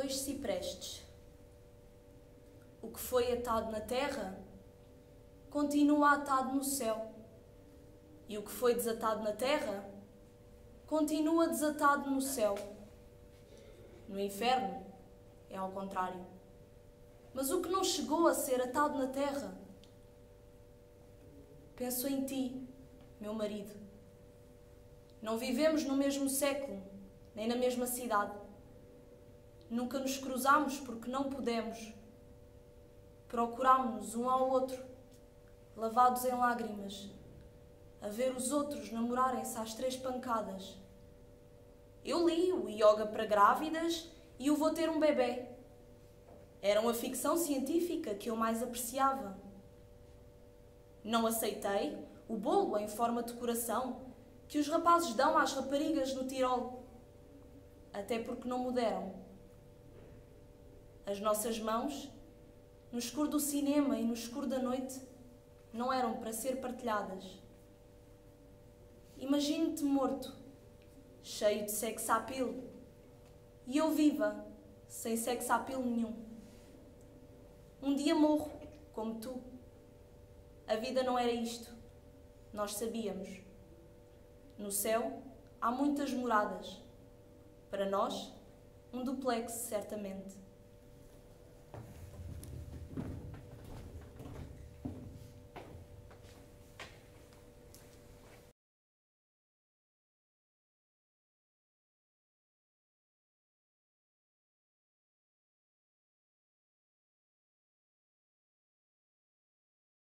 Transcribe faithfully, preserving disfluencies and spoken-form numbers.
dois ciprestes. O que foi atado na terra continua atado no céu, e o que foi desatado na terra continua desatado no céu. No inferno é ao contrário. Mas o que não chegou a ser atado na terra? Penso em ti, meu marido. Não vivemos no mesmo século, nem na mesma cidade. Nunca nos cruzamos porque não pudemos. Procurámo-nos um ao outro, lavados em lágrimas, a ver os outros namorarem-se às três pancadas. Eu li o Yoga para Grávidas e o Vou Ter um Bebê. Eram a ficção científica que eu mais apreciava. Não aceitei o bolo em forma de coração que os rapazes dão às raparigas no Tirol, até porque não me deram. As nossas mãos, no escuro do cinema e no escuro da noite, não eram para ser partilhadas. Imagine-te morto, cheio de sex appeal, e eu viva, sem sex appeal nenhum. Um dia morro, como tu. A vida não era isto. Nós sabíamos. No céu há muitas moradas. Para nós, um duplex, certamente.